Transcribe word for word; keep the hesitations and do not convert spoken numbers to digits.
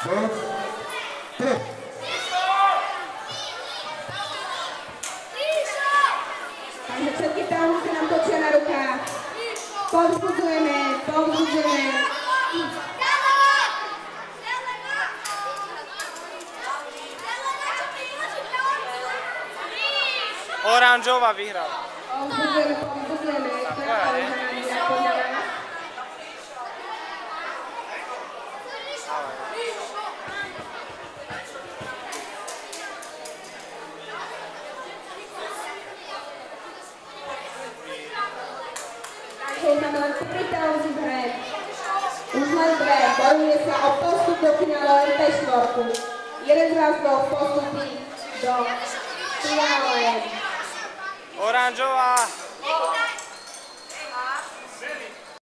Takže všetky tam sa nám točia na rukách. Povzbudzujeme, povzbudzujeme. Oranžová vyhrala. Povzbudzujeme, povzbudzujeme. Tlakali za nami na podľa nás. Takže máme len tri televizí v hre. Už len dve. Bojuje sa o postup do finále em pé štyri. Jeden z vás dvoch postupí do finále. Oranžová.